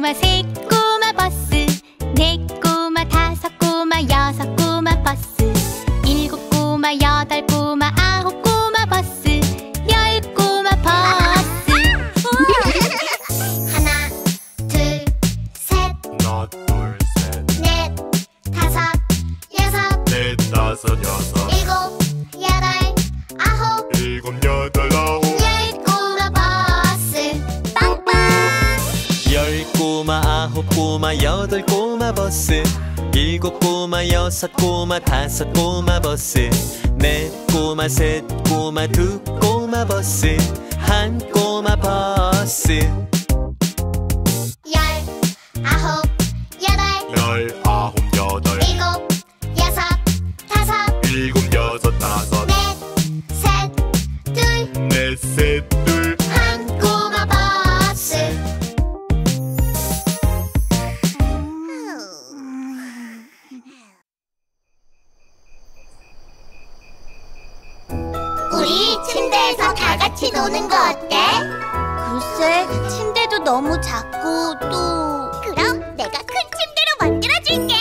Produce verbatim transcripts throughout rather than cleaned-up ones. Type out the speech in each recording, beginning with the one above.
꼬마 셋 꼬마 버스, 넷 꼬마 다섯 꼬마 여섯 꼬마 버스, 일곱 꼬마 여덟 꼬마 아홉 꼬마 버스, 열 꼬마 버스. 하나 둘 셋 하나 둘 셋 넷 다섯 여섯 넷 다섯 여섯 일곱 여덟 아홉 일곱 여덟 아홉 열 꼬마 버스. 빵빵. 열 꼬마 아홉 꼬마 여덟 꼬마 버스, 일곱 꼬마 여섯 꼬마 다섯 꼬마 버스, 넷 꼬마 셋 꼬마 두 꼬마 버스, 한 꼬마 버스. 열 아홉 여덟 열 아홉 여덟 일곱 여섯 다섯 일곱 여섯 다섯 넷 넷 셋 둘 한 꼬마 버스. 우리 침대에서 다 같이 노는 거 어때? 글쎄, 침대도 너무 작고 또... 그럼 내가 큰 침대로 만들어줄게.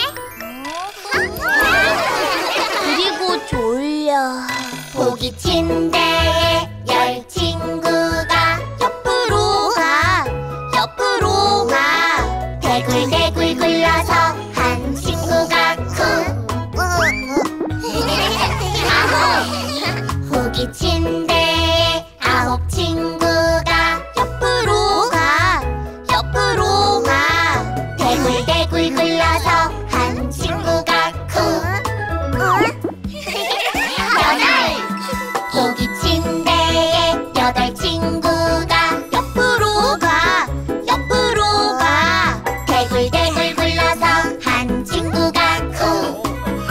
그리고 졸려. 보기 침대에 열 친구가 옆으로 가, 옆으로 가. 대굴대굴 굴러서 한 친구가 쿵. 아홉. 보기 침대에 아홉 친구가 옆으로 가, 옆으로 가. 대굴대굴 굴러서 한 친구가 쿵. 여덟. 보기 침대에 여덟 친구가 옆으로 가, 옆으로 가. 대굴대굴 굴러서 한 친구가 쿵.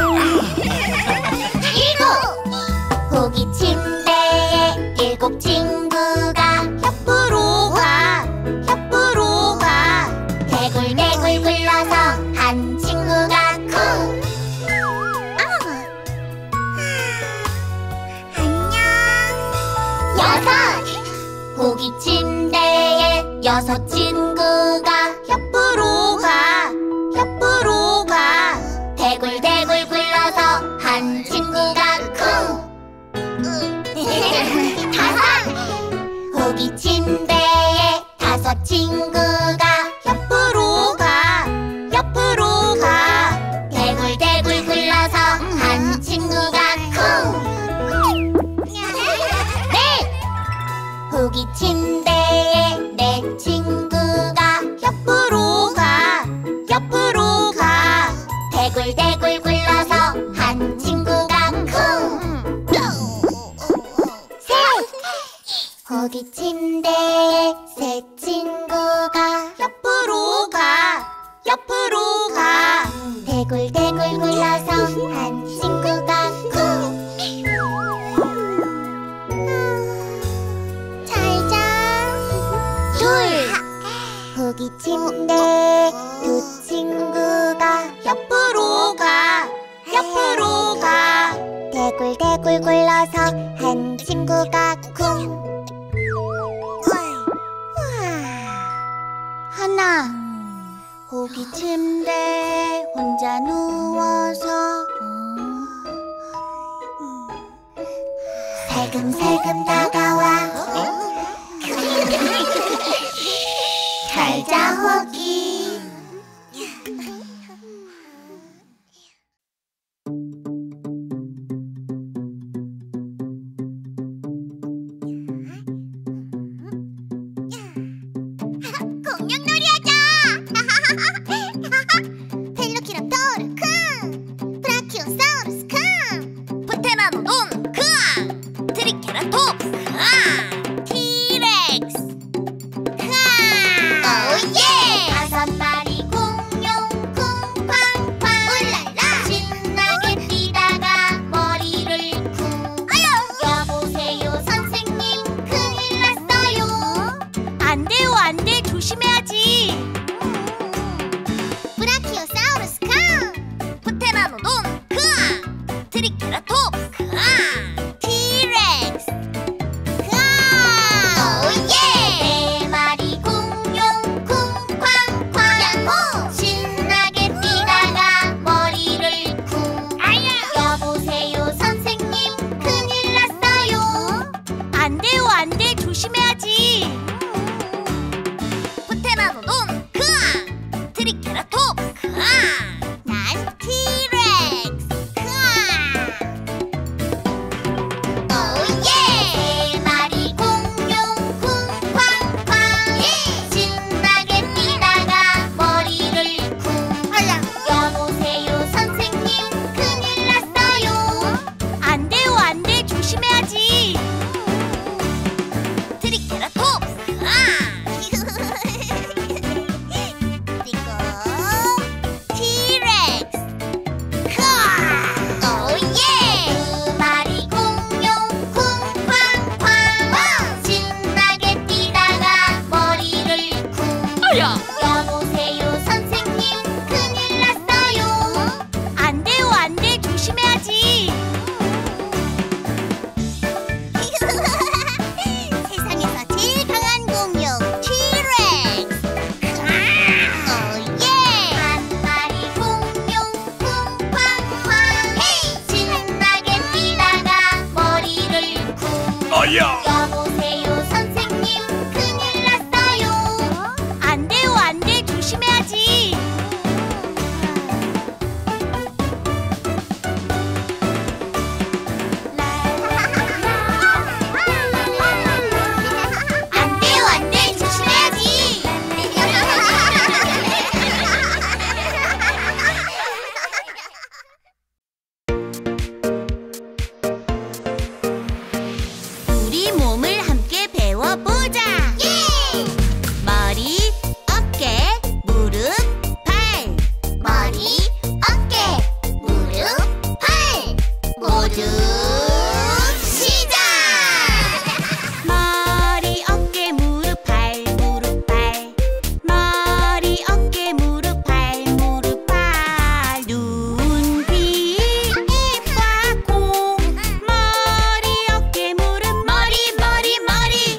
일곱. 보기 침대에 일곱 친구가 옆으로 가, 옆으로 가. 대굴대굴 굴러서 한 친구가 쿵. 여섯. 보기 침대에 여섯 친구가 옆으로 가, 옆으로 가. 대굴대굴 굴러서 한 친구가 쿵. 다섯. 보기 침대에 다섯 친구가 옆으로 가, 옆으로 가. 대굴대굴 굴러서 한 친구가 쿵. 보기 침대에 네 친구가 옆으로 가, 옆으로 가. 대굴대굴 굴러서 한 친구가 쿵. 셋. 보기 침대에 세 친구가 옆으로 가, 옆으로 가. 대굴대굴 굴러서 한 친구가 쿵. 보기 침대에 두 친구가 옆으로 가, 옆으로 가. 대굴대굴 굴러서 한 친구가 쿵. 하나. 보기 침대에 혼자 누워서 살금살금 다가와. 잘자 호기. 공룡놀이 하자. 벨로키랍토르 쿵. 브라키오사우루스 쿵. 프테나노돈 쿵. 트리케라톱스 쿵. 티렉스 쿵. 오예! 다섯 마리 뭐야? 여보세요 선생님, 큰일 났어요. 안 돼요, 안 돼. 조심해야지. 세상에서 제일 강한 공룡 티렉스. 오예! 한 마리 공룡 쿵쾅쾅 신나게 뛰다가 머리를 쿵. 아야! 여보세요 선생님, 큰일 났어요. 안 돼요, 안 돼. 조심해야지. 안 돼요, 안 돼. 조심해야지. 우리 몸을 함께 배워보자. 예! 머리, 어깨, 무릎, 발. 머리, 어깨, 무릎, 발. 모두 시작! 머리, 어깨, 무릎, 발, 무릎, 발. 머리, 어깨, 무릎, 발, 무릎, 발. 눈, 귀, 입과 코. 머리, 어깨, 무릎, 머리, 머리, 머리.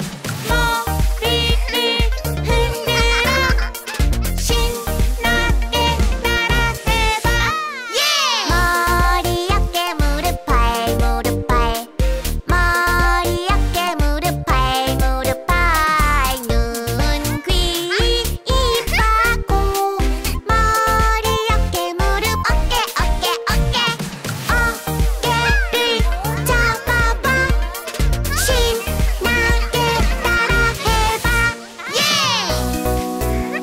머리를 흔들어 신나게 따라해봐. 예! 머리, 어깨, 무릎, 발, 무릎, 발. 머리, 어깨, 무릎, 발, 무릎, 발. 눈, 귀, 입과 코. 머리, 어깨, 무릎, 어깨, 어깨, 어깨. 어깨를 잡아봐. 신나게 따라해봐. 예!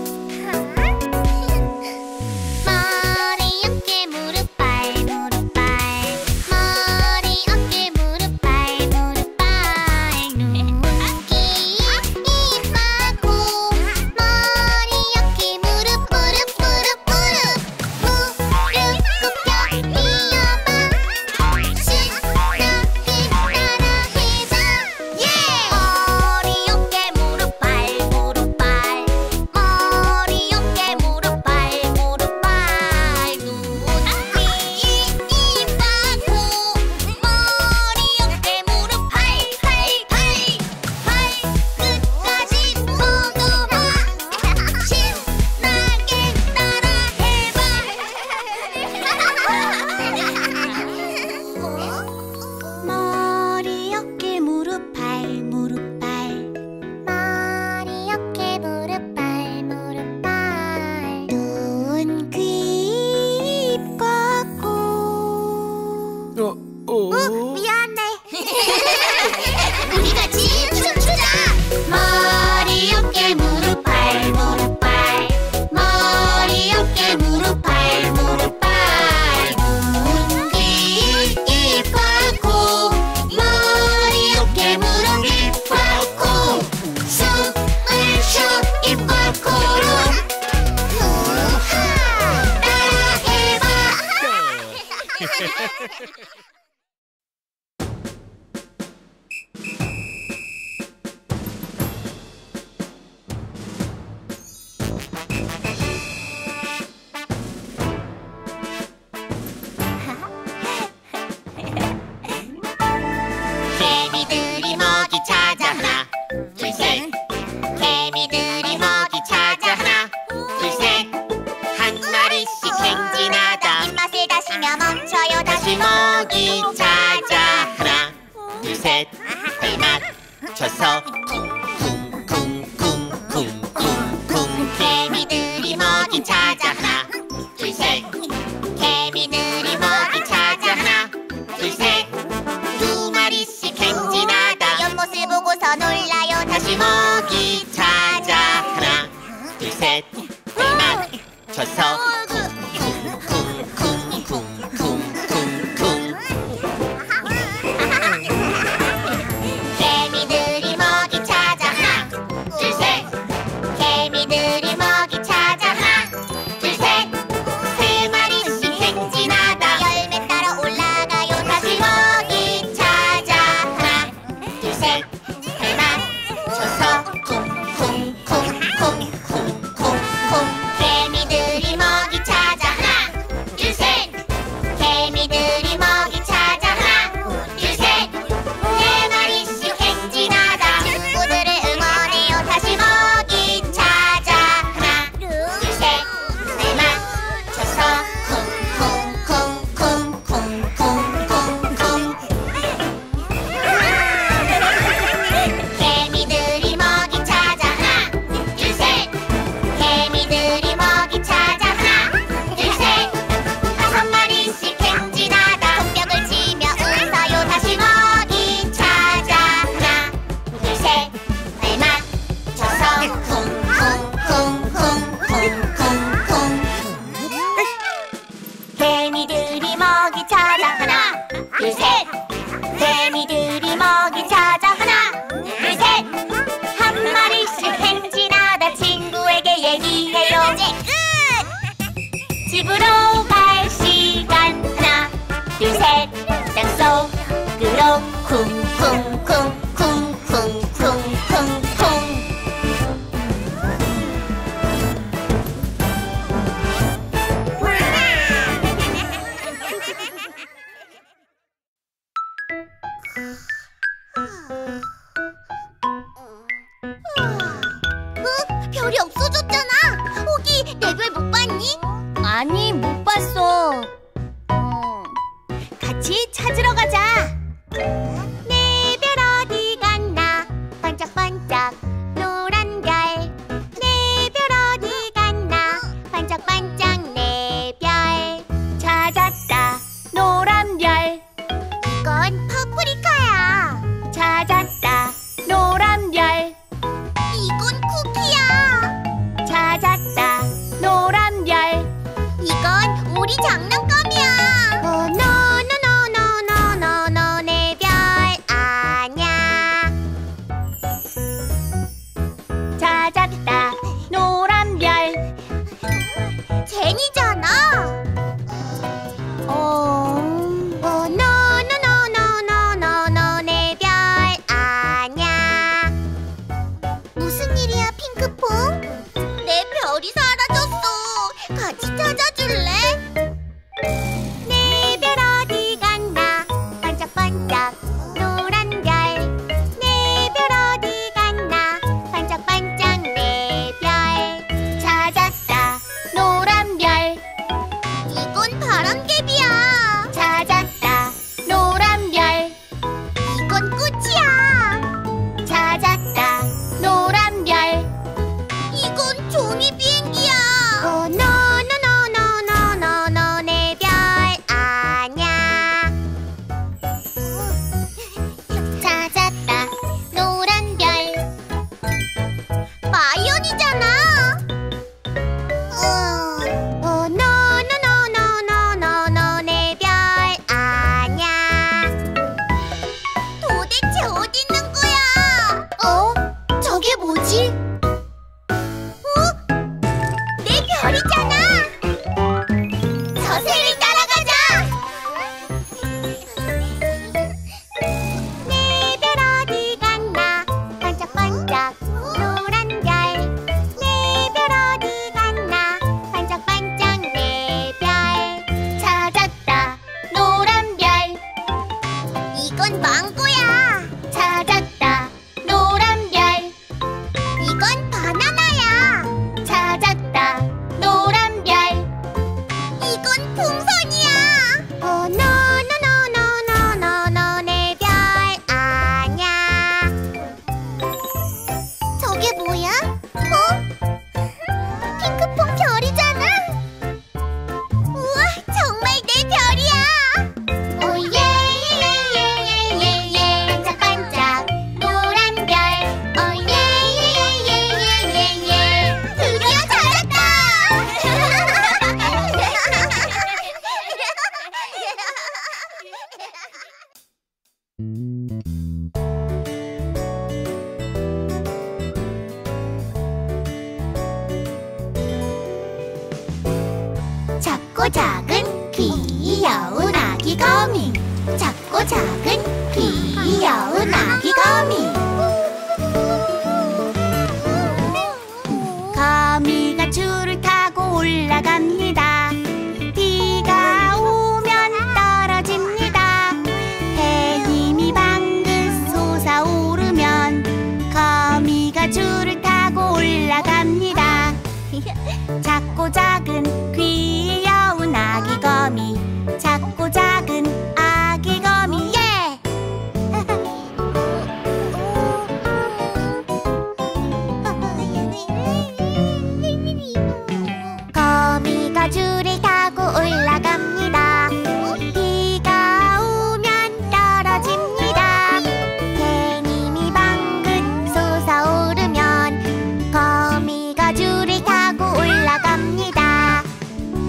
머리, 어깨, 무릎, 발, 무릎, 발. 머리, 어깨, 무릎, 발, 무릎, 발. 눈, 귀, 입과 코. 머리, 어깨, 무릎, 무릎, 무릎, 무릎. 무릎 굽혀 뛰어봐. 신나게 따라해봐. 예! 머리, 어깨, 무릎, 발, 무릎, 발. 머리, 어깨, 무릎, 발, 무릎, 발. 눈, 귀, 입과 코. 머리, 어깨, 무릎, 발, 발, 발. 발끝까지 뻗어봐. 신나게 따라해봐. 머리, 어깨, 무릎, 발, 무릎, 발. 머리, 어깨, 무릎, 발, 무릎, 발. 눈, 귀, 입과 코. 어, 어. 어, 미안해. 우리 같이 춤추자. 머리, 어깨, 무릎, 발, 무릎, 발. 머리, 어깨, 무릎, 발, 무릎, 발. 눈, 귀, 입과 코. 머리, 어깨, 무릎, 입과 코. 숨을 쉬어 입과 코로. 후하! 따라해봐. 개미들이 먹이 찾아 하나 둘 셋. 개미들이 먹이 찾아 하나 둘 셋. 한 마리씩 행진하다 입맛을 다시며 멈춰요. 다시 먹이 찾아 하나 둘 셋. 발 맞춰서 쿵쿵쿵쿵쿵쿵쿵. 개미들이 먹이 찾아 하나 둘 셋. 개미들이 먹이 찾아 하나 둘 셋. 두 마리씩 행진하다 연못을 보고서 놀라요. 다시 먹이 찾아 하나 둘 셋. 발 맞춰서 쿵쿵쿵쿵쿵쿵쿵. 개미들이 먹이 찾아 하나 둘 셋. 개미들이 먹이 찾아 하나 둘 셋. 세 마리씩 행진하다 열매 따러 올라가요. 다시 먹이 찾아 하나 둘 셋. 발 맞춰서 쿵쿵쿵쿵쿵쿵. 집으로 갈 시간. 하나 둘 셋 땅속으로 쿵쿵쿵 쿵쿵쿵쿵쿵. 어? 별이 없어졌잖아. 호기, 내 별 못 봤니? 아니, 못 봤어. 어. 같이 찾으러 가자. 내 별 어디 갔나? 반짝반짝 노란 별. 내 별 어디 갔나? 반짝반짝 내 별. 찾았다, 노란 별. 이건 파프리카야. 찾았다, 노란 별. 이건 쿠키야. 찾았다, 노란 별. 이건 우리 장난감이야. 어, 노노노노노노노 내 별 아냐. 찾았다, 노란 별. 제니잖아. 어... 어, 노노노노노노노 내 별 아냐. 무슨 일이야, 핑크퐁? 내 별이 사라졌어. 같이 찾아줄래? 내 별 어디 갔나? 반짝반짝 노란 별. 내 별 어디 갔나? 반짝반짝 내 별. 찾았다, 노란 별. 이건 바람개비야. 찾았다, 노란 별. 이건 꽃이야. 찾았다, 노란 별. 이건 종이 비행기야. 어, 노노노노노노노 내 별 아냐. 찾았다, 노란 별. 마이언이잖아. 어, 어, 노노노노노노노 내 별 아냐. 도대체 어디 있는 거야? 어? 저게 뭐지? 어? 내 별이잖아. 저새를 따라가자. 내 별 어디 갔나? 반짝반짝 노란 별. 내 별 어디 갔나? 반짝반짝 내 별. 찾았다, 노란 별. 이건 망고야. 찾았다, 노란 별. 이건 바나나야. 찾았다, 노란 별. 이건 풍선이야. 어, 노노노노노노노 내 별 아냐. 저게 뭐야? 어? 핑크퐁 별이잖아. 우와, 정말 내 별이야. 오예예예예예예 반짝반짝 노란 별. 오예예예예예예예 드디어 찾았다. 작고 작은 귀여운 아기 거미. 작고 작은 귀여운 아기 거미. 거미가 줄을 타고 올라갑니다. 비가 오면 떨어집니다. 해님이 방긋 솟아오르면 거미가 줄을 타고 올라갑니다. 작고 작은 귀여운 아기 거미. 작고 작은 아기 거미. 예! 거미가 줄을 타고 올라갑니다. 비가 오면 떨어집니다. 해님이 방긋 솟아오르면 거미가 줄을 타고 올라갑니다.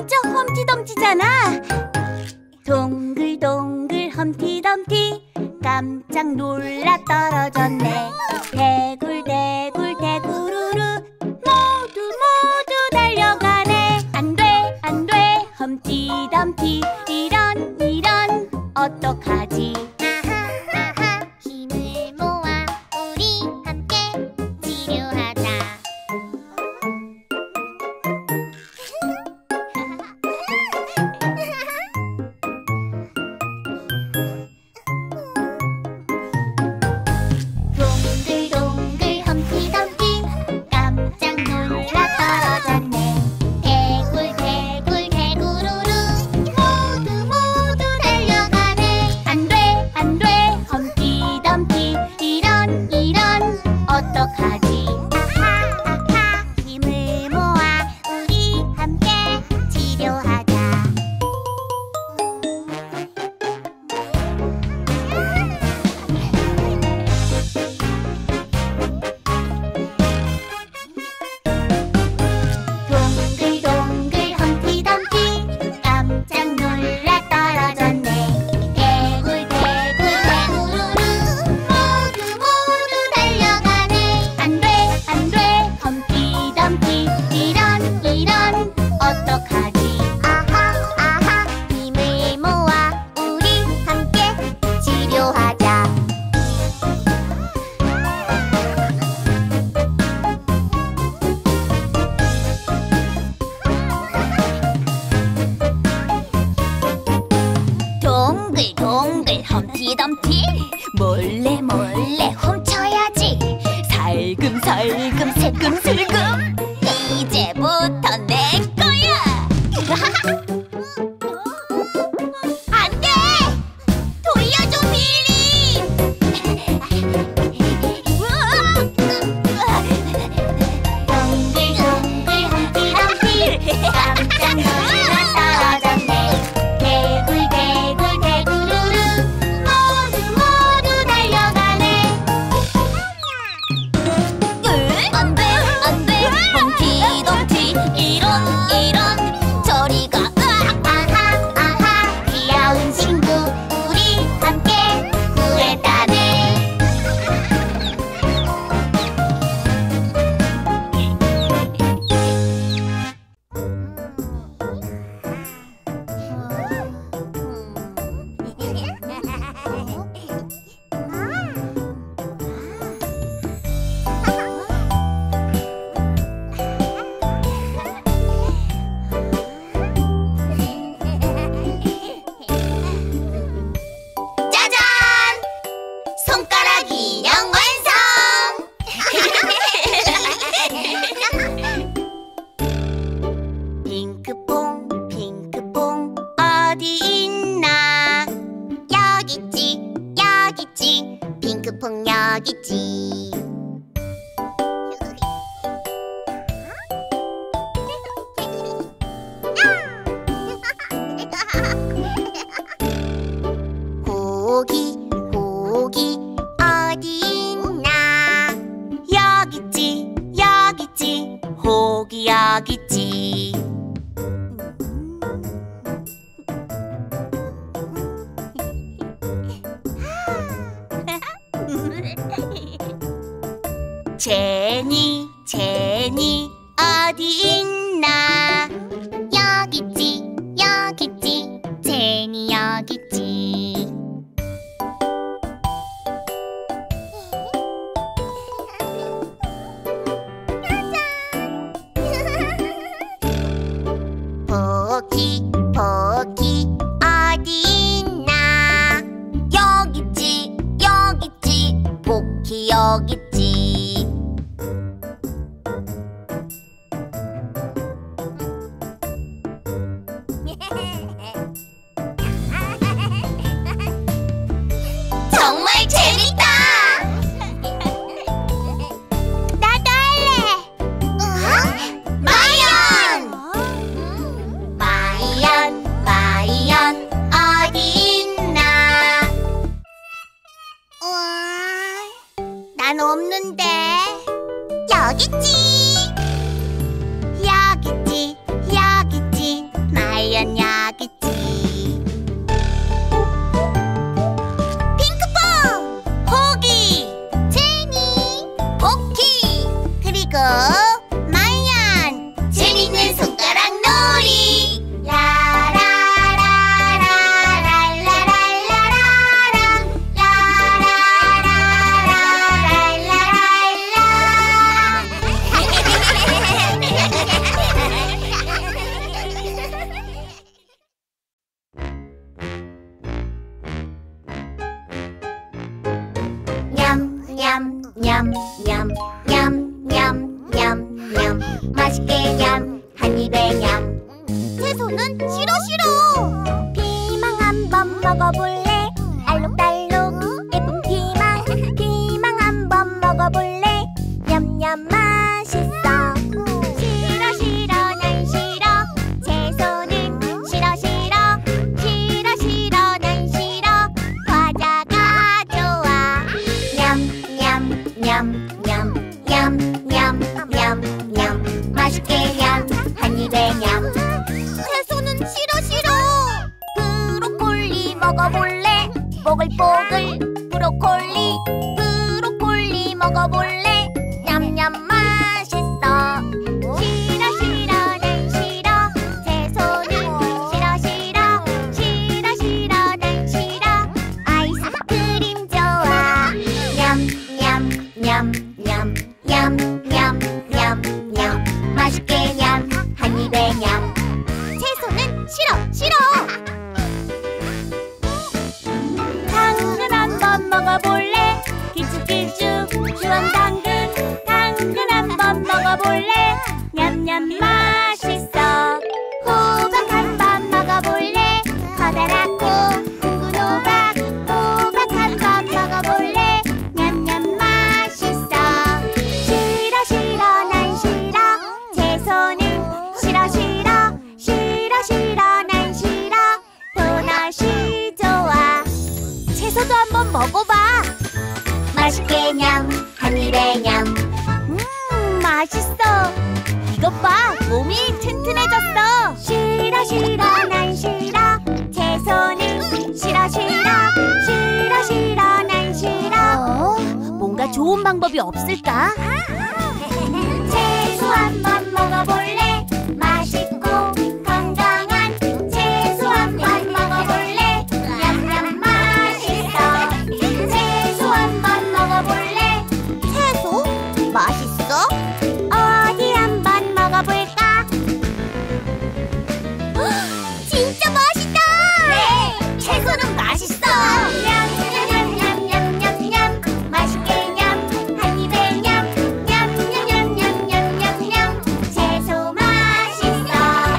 진짜 험티덤티잖아. 동글동글 험티덤티 깜짝 놀라 떨어졌네. 대굴대굴 대구루루 모두 모두 달려가네. 안돼 안돼 험티덤티 이런 이런 어떡하지. 아하 아하 힘을 모아 우리 함께 치료하자. 동글동글 험티덤티 깜짝 놀라 떨어졌네. 대굴 대굴 대구루루 모두 모두 달려가네. 안돼 안돼 험티덤티 이런 이런 어떡하지. 아하 아하 힘을 모아 우리 함께 치료하자. 동글동글 험티덤티 깜짝 놀라 떨어졌네. 대굴 대굴 대구루루 모두 모두 달려가네. 안돼 안돼 험티덤티 이런 이런 어떡하지. 아하 아하 힘을 모아 우리 함께 치료하자. 동글동글 험티덤티 몰래 몰래 훔쳐야지. 살금살금 새금슬금 이제부터 내 거야. 안돼 돌려줘 빌리. 동글동글 험티덤티 깜짝 놀라 떨어졌네. 대굴 대굴 대구루루 모두 모두 달려가네. 으, 안돼 안돼 험티덤티 이런 이런 저리 가. 으악. 아하 아하 귀여운 친구 우리 함께 구했다네. 짜잔! 손가락 인형 완성! 핑크퐁 핑크퐁 어디 있나? 여기 있지 여기 있지 핑크퐁 여기 있지. 고기 고기 어디 있나? 여기 있지 여기 있지 고기 여기 있지. 제니 제니 어디 있나? 여기 있지 여기 있지 제니 여기 있지. 포키 포키 어디 있나? 여기 있지 여기 있지 포키 여기 있지. 정말 재밌다. 나도 할래. 어? 마이언 마이언 마이언 어디 있나? 난 없는 한 입에 냠. 채소는 싫어 싫어. 피망 한번 먹어볼래? 알록달록 예쁜 피망. 피망 한번 먹어볼래? 냠냠 맛있어. 싫어 싫어 난 싫어. 채소는 싫어 싫어. 싫어 싫어 난 싫어. 과자가 좋아. 냠냠냠냠냠냠냠냠 맛있게 냠. 한 입에 냠. 채소는 싫어 싫어. 브로콜리 먹어볼래? 뽀글뽀글 브로콜리. 브로콜리 먹어볼래? 냠냠 맛있어. 싫어 싫어 난 싫어. 채소는 싫어 싫어. 싫어 싫어 난 싫어. 아이스크림 좋아. 냠냠냠냠냠냠냠냠 맛있게 냠. 한 입에 냠. 채소는 싫어 싫어. 당근 한번 먹어볼래? 길쭉길쭉 주황 당근. 당근 한번 먹어볼래? 냠냠 맛있어. 호박 한번 먹어볼래? 커다랗고 굵은 호박. 호박 한번 먹어볼래? 냠냠 맛있어. 싫어 싫어 난 싫어. 채소는 싫어 싫어. 싫어 싫어 난 싫어. 도넛이 좋아. 채소도 한번 먹어봐. 맛있게 냠. 한 입에 냠. 음 맛있어. 이것 봐 몸이 튼튼해졌어. 싫어 싫어 난 싫어. 채소는 싫어 싫어. 싫어 싫어 난 싫어. 뭔가 좋은 방법이 없을까? 채소 한번 먹어볼래? 맛있고 건강한 채소 한번 먹어볼래? 냠냠 맛있어. 채소 한번 먹어볼래? 채소? 맛있어? 어디 한번 먹어볼까? 진짜 맛있다! 네! 채소는 맛있어! 냠냠냠냠냠냠냠 맛있게 냠. 한 입에 냠. 냠냠냠냠냠냠냠 채소 맛있어.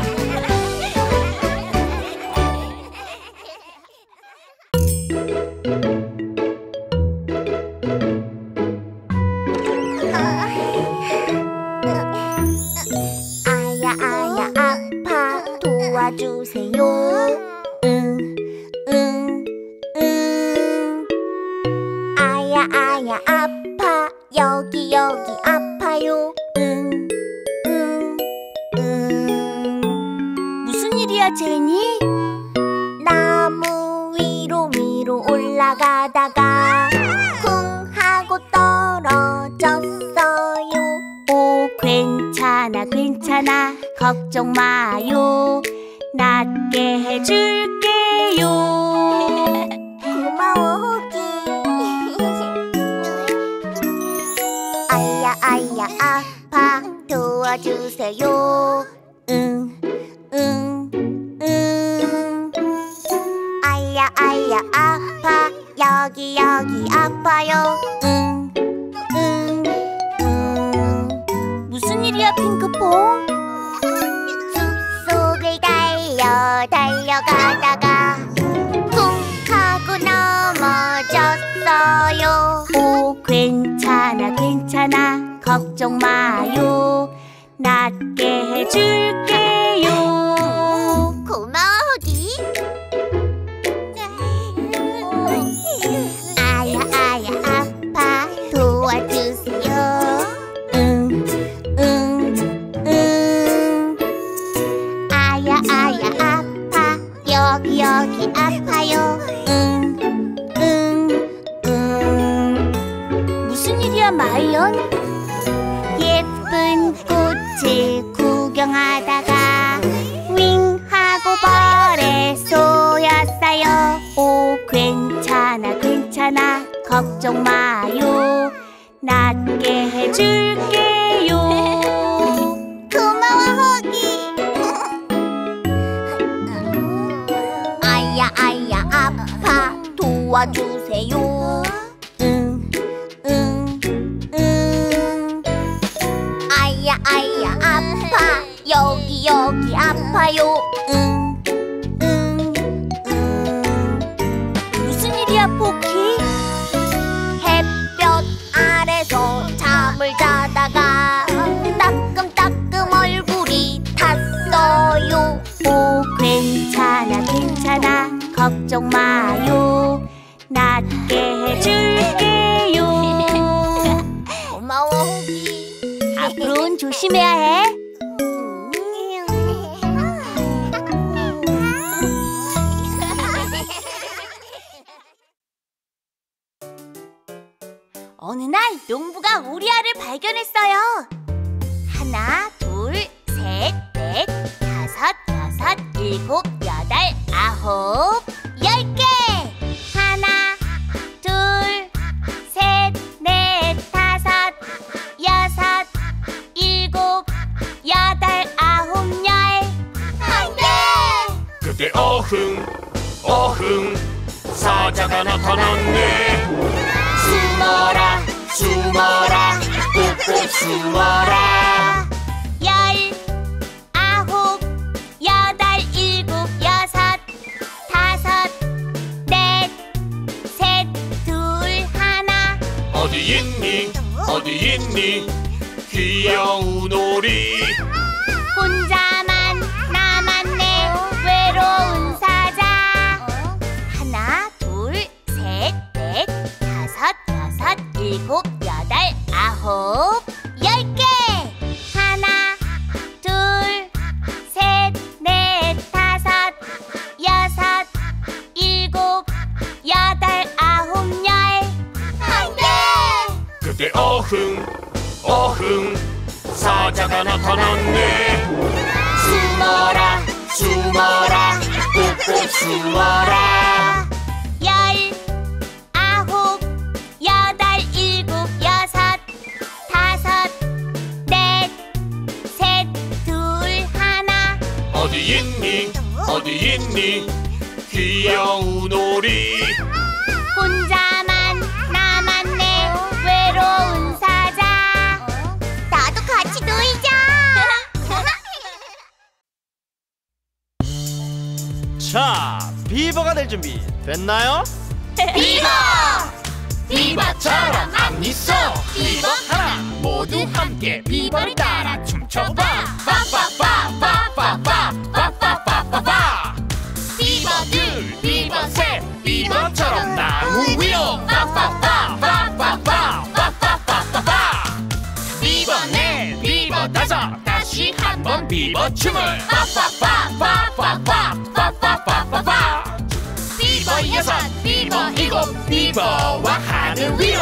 아야 아야 아파 도와주세요. 응, 응, 응. 아야 아야 아파 여기 여기 아파요. 응, 응, 응. 무슨 일이야 제니? 나무 위로 위로 올라가다가 쿵 하고 떨어졌어요. 오 괜찮아 괜찮아 걱정 마요. 낫게 해줄게요. 고마워 호기. 아야 아야 아파 도와주세요. 응, 응, 응. 아야 아야 아파 여기 여기 아파요. 응, 응, 응. 무슨 일이야 핑크퐁? 숲속을 달려 달려가다가 쿵 하고 넘어졌어요. 오 괜찮아 괜찮아 걱정 마요. 낫게 해줄게요. 고마워 호기. 아야 아야 아파 도와주세요. 응, 응, 응. 아야 아야 아파 여기 여기 아파요. 응, 응, 응. 무슨 일이야 마이언? 예쁜 꽃을 구경하다가 윙 하고 벌에 쏘였어요. 오 괜찮아 괜찮아 걱정 마요. 낫게 해줄게요. 고마워 호기. 아야 아야 아파 도와주세요. 응, 응, 응. 아야 아야 아파 여기 여기 여기 아파요. 응, 응, 응. 무슨 일이야, 포키? 햇볕 아래서 잠을 자다가 따끔따끔 얼굴이 탔어요. 오, 괜찮아 괜찮아 걱정 마요. 낫게 해줄게요. 고마워, 호기. 앞으로는 조심해야 해. 어느 날 농부가 우리 알을 발견했어요. 하나, 둘, 셋, 넷, 다섯, 여섯, 일곱, 여덟, 아홉, 열 개! 하나, 둘, 셋, 넷, 다섯, 여섯, 일곱, 여덟, 아홉, 열! 한 개! 그때 어흥 어흥 사자가 나타났네. 숨어라 숨어라 꾹꾹 숨어라. 열, 아홉, 여덟, 일곱, 여섯, 다섯, 넷, 셋, 둘, 하나. 어디 있니 어디 있니 귀여운 오리. 혼자만 남았네 외로운 사자. 하나, 둘, 셋, 넷, 다섯, 여섯, 일곱, 여덟, 아홉, 열 개! 하나, 둘, 셋, 넷, 다섯, 여섯, 일곱, 여덟, 아홉, 열! 한 개! 그때 어흥 어흥 사자가 나타났네. 숨어라 숨어라 꾹꾹 숨어라. 열, 아홉, 여덟, 일곱, 여섯, 다섯, 넷, 셋, 둘, 하나. 어디 있니 어디 있니 귀여운 오리. 혼자만 남았네 외로운 사자. 나도 같이 놀자. 자, 비버가 될 준비 됐나요? 비버! 비버처럼 안 있어. 비버 하나 모두 함께 비버를 따라 춤춰봐. 빠빠빠빠빠빠빠빠빠빠. 비버 둘 비버 셋 비버처럼 나무 위로. 빠빠빠빠빠빠빠빠빠. 비버 넷 비버 다섯 다시 한번 비버 춤을. 빠빠빠빠빠빠빠빠빠. 비버 여섯 비버 일곱 비버와 하늘 위로.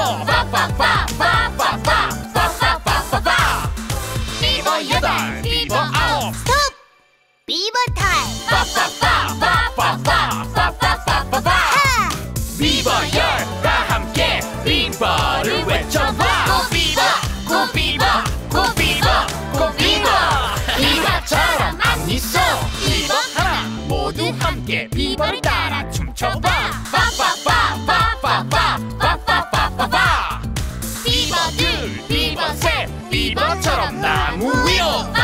빠빠빠빠빠빠빠빠빠. 비버 여덟 비버 아홉 스톱! 비버 타임! 빠빠빠빠빠빠빠빠빠. 비버 열 다 함께 비버를 외쳐봐. 고비버 고비버 고비버 고비버. 비버처럼 안 있어. 비버 하나 모두 함께 비버를 따라 춤춰봐. 빠빠빠빠빠빠빠빠빠. 비버 둘 비버 셋 비버처럼 나무 위로.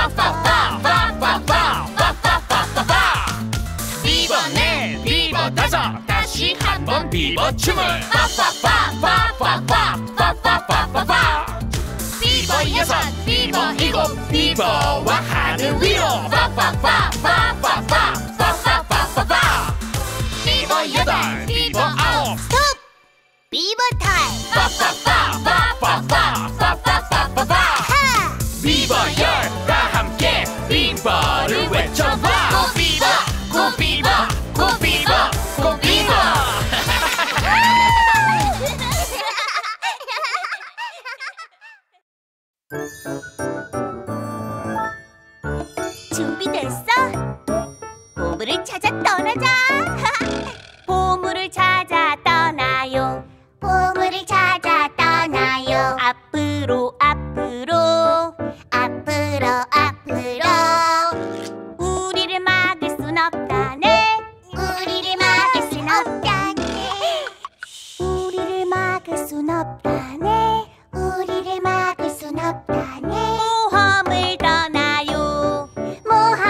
빠빠빠빠빠빠빠빠빠. 비버 넷 비버 다섯 다시 한번 비버 춤을. 빠빠빠빠빠빠빠빠빠. 비버 여섯 비버 일곱 비버와 하늘 위로. 빠빠빠빠빠빠빠빠빠. 비버 여덟 비버 아홉 스톱! 비버 타임! 빠빠빠빠빠빠빠빠빠. 비버 열 다 함께 비버를 외쳐봐. 고비버 고비버 고비버 고비버. 준비됐어? 보물을 찾아 떠나자. 보물을 찾아 떠나요. 보물을 찾아 떠나요. 앞으로 앞으로 앞으로 앞으로. 우리를 막을 순 없다네. 우리를 막을 순 없다네. 우리를 막을 순 없다네. 우리를 막을 순 없다네. 모험을 떠나요. 모험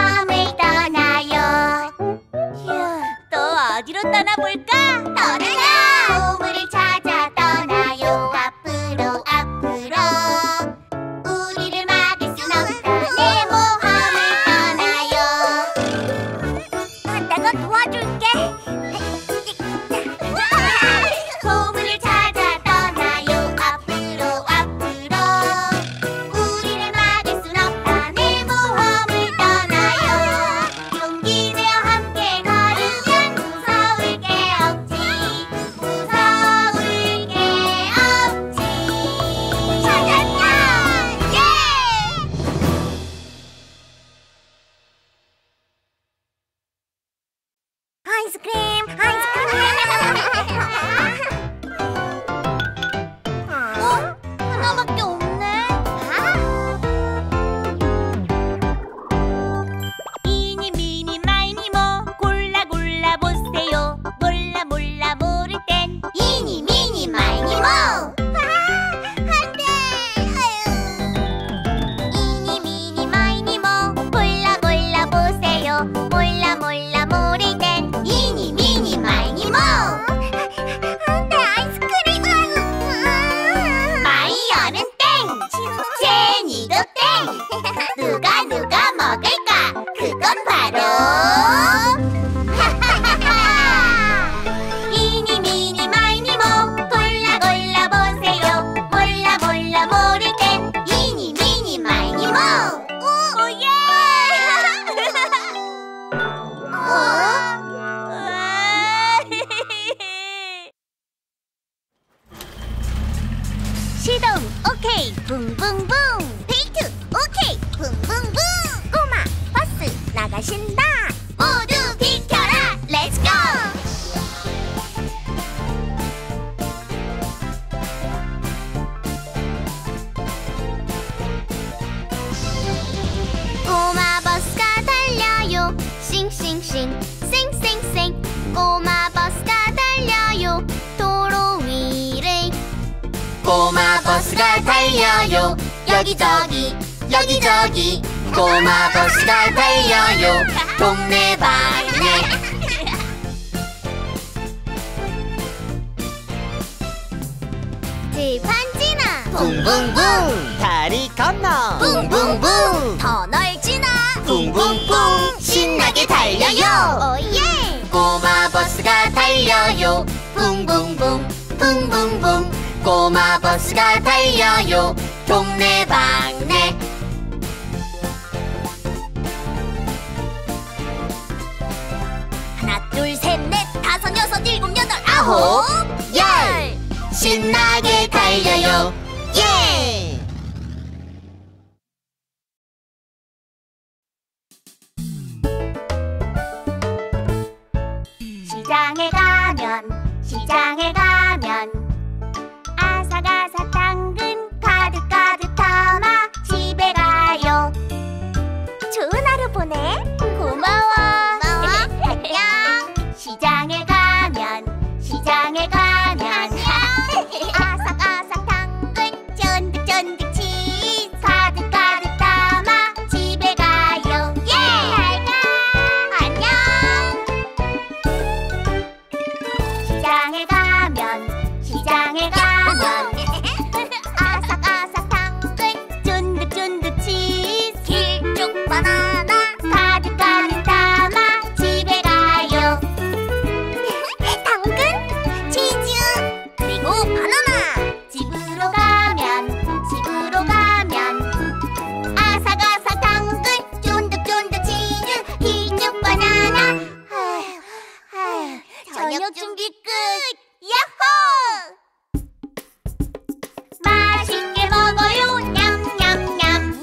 싱싱싱 쌩쌩쌩 꼬마 버스가 달려요 도로 위를. 꼬마 버스가 달려요 여기저기 여기저기 꼬마 버스가 달려요 동네방네. 들판 지나 붕붕붕 다리 건너 붕붕붕 터널 지나 붕붕붕 신나게 달려요. 오예. 꼬마 버스가 달려요 붕붕붕 붕붕붕 꼬마 버스가 달려요 동네방네. 하나 둘 셋 넷 다섯 여섯 일곱 여덟 아홉, 아홉 열. 신나게 달려요 예. 시장에 가면 시장에 가면 아삭아삭 당근 가득가득 담아 집에 가요. 좋은 하루 보내. 고마워. 안녕. 시장에 가면 시장에 가면 아삭아삭 당근 쫀득쫀득 치즈 가득가득 담아 집에 가요. 예! 잘가. 안녕. 시장에 가면 시장에 가면 아삭아삭 당근 쫀득쫀득 치즈 길쭉 바나나 가득가득 담아 집에 가요. 당근 치즈 그리고 바나나. 집으로 가면 집으로 가면 아삭아삭 당근 쫀득쫀득 치즈 길쭉 바나나. 아휴, 아휴, 저녁 준비 끝. 야호! 맛있게 먹어요. 냠냠냠.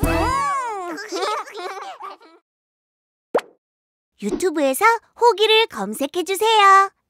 유튜브에서 호기를 검색해 주세요.